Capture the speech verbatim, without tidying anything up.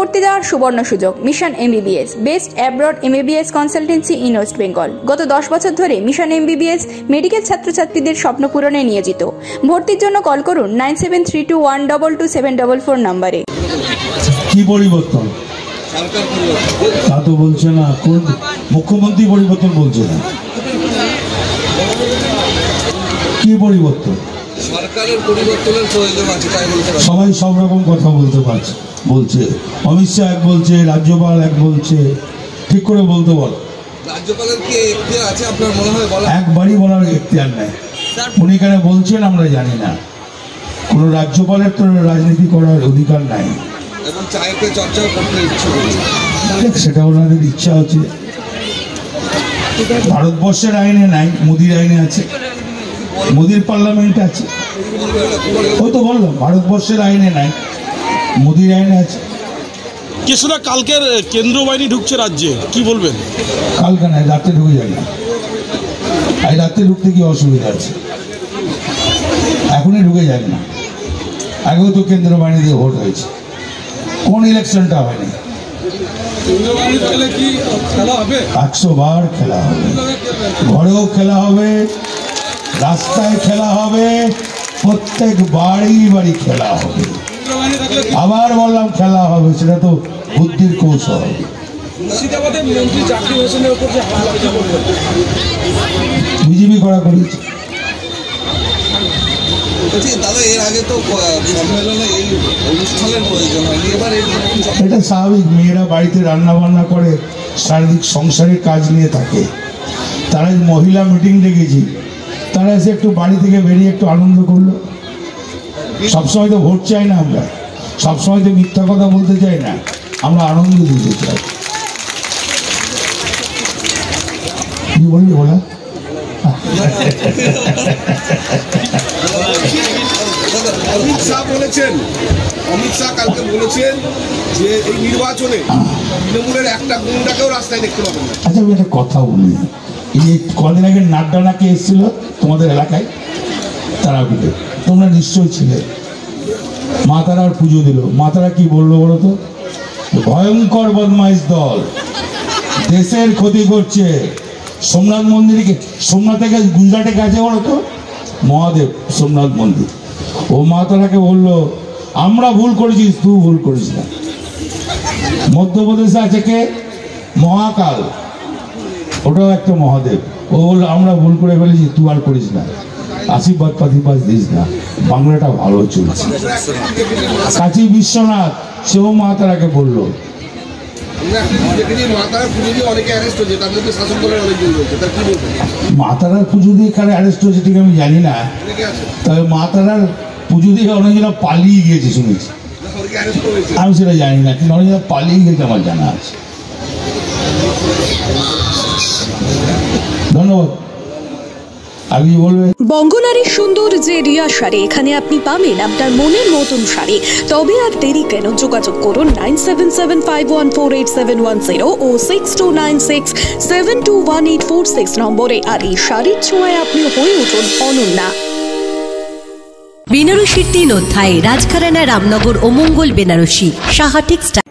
ভর্তি দেওয়ার সুবর্ণ সুযোগ। Mission MBBS, best abroad MBBS consultancy in West Bengal. গত দশ বছর ধরে মিশন এমবিবিএস মেডিকেল ছাত্রছাত্রীদের স্বপ্ন পূরণে নিয়োজিত। ভর্তির জন্য কল করুন nine seven three two one double two seven double four নম্বরে। কি পরিবর্তন তা তো বলছে না, কোন মুখ্যমন্ত্রী পরিবর্তন বলছে না, কি পরিবর্তন? সরকারের পরিবর্তনের প্রয়োজন আছে, তাই বলতে সবাই সব রকম কথা বলতে পারছে, বলছে অমিত শাহ এক বলছে, রাজ্যপাল এক বলছে, ঠিক করে বলতে বল। রাজ্যপালের কি এখতিয়ার আছে আপনার মনে হয়? বলা একবারই বলার এখতিয়ার নেই। উনি কেন বলছেন আমরা জানি না। কোনো রাজ্যপালের তো রাজনীতি করার অধিকার নাই এবং চাইতে চর্চা করতে ইচ্ছে করছে, সেটা ওনাদের ইচ্ছা হচ্ছে। ভারতবর্ষের আইনে নাই, মোদির আইনে আছে, মোদির পার্লামেন্টে আছে। ওই তো বললাম ভারতবর্ষের আইনে নাই, মোদির আইনে আছে। কিছুটা কালকের কেন্দ্র বাহিনী ঢুকছে রাজ্যে, কি বলবেন? কালকে নাই, রাতে ঢুকে যায় না। এই রাতে ঢুকতে কি অসুবিধা আছে? এখনই ঢুকে যায় না। আগেও তো কেন্দ্র বাহিনীতে ভোট হয়েছে, কোন ইলেকশনটা হয়নি। একশো বার খেলা হবে, ঘরেও খেলা হবে, রাস্তায় খেলা হবে, প্রত্যেক বাড়ি বাড়ি খেলা হবে। আবার বললাম খেলা হবে, সেটা তো বুদ্ধির কৌশল। বিজেপি করা করেছে। এটা স্বাভাবিক, মেয়েরা বাড়িতে রান্না বান্না করে শারীরিক সংসারের কাজ নিয়ে থাকে। তারা মহিলা মিটিং ডেকেছি, তারা এসে একটু বাড়ি থেকে বেরিয়ে একটু আনন্দ করলো। সবসময় তো ভোট চাই না, আমরা সবসময় তো মিথ্যা কথা বলতে চাই না, আমরা আনন্দ দিতে চাই। কি বললি বলা? অমিত শাহ বলেছেন, অমিত শাহ কালকে বলেছেন যে এই নির্বাচনে তৃণমূলের একটা গুন্ডাকেও রাস্তায় দেখতে পাবেন না। আচ্ছা আমি একটা কথা বলি, এই যে কদিন আগে নাড্ডা নাকি এসেছিল তোমাদের এলাকায়, তারাপীঠে, তোমরা নিশ্চয়ই ছিলে। মা তারার পুজো দিল। মা তারা কি বললো বলো তো? ভয়ঙ্কর বদমাইশ দল, দেশের ক্ষতি করছে। সোমনাথ মন্দিরকে, সোমনাথ থেকে গুজরাটে গেছে বলো তো, মহাদেব সোমনাথ মন্দির। ও মা তারাকে বললো আমরা ভুল করেছিস, তুই ভুল করিস না। মধ্যপ্রদেশে আছে কে? মহাকাল, ওটাও একটা মহাদেব। ও বললো আমরা ভুল করে ফেলেছি, তুই আর করিস না, আশীর্বাদ পাতিবাদ দিস না, বাংলাটা ভালো চলছে। কাশী বিশ্বনাথ, সেও মা তারাকে বললো। মা তারার পুজো দিয়ে কারে অ্যারেস্ট হয়েছে ঠিক আমি জানি না, তবে মা তারার পুজো দিয়ে অনেকজন পালিয়ে গিয়েছে শুনেছি। আমি সেটা জানি না, কিন্তু অনেকজন পালিয়ে গেছে আমার জানা আছে। ধন্যবাদ। বঙ্গনারীর সুন্দর যে রিয়া শাড়ি, এখানে আপনি পাবেন আপনার মনের মতন শাড়ি। তবে আর দেরি কেন, যোগাযোগ করুন nine seven seven five one four eight seven one zero ও six two nine six seven two one eight four six নম্বরে। আর এই শাড়ির ছোঁয়ায় আপনি হয়ে উঠুন অনন্যা। বেনারসির তিন অধ্যায়, রাজঘরানা, রামনগর ও মঙ্গল বেনারসি, সাহা টেক্সটাইল।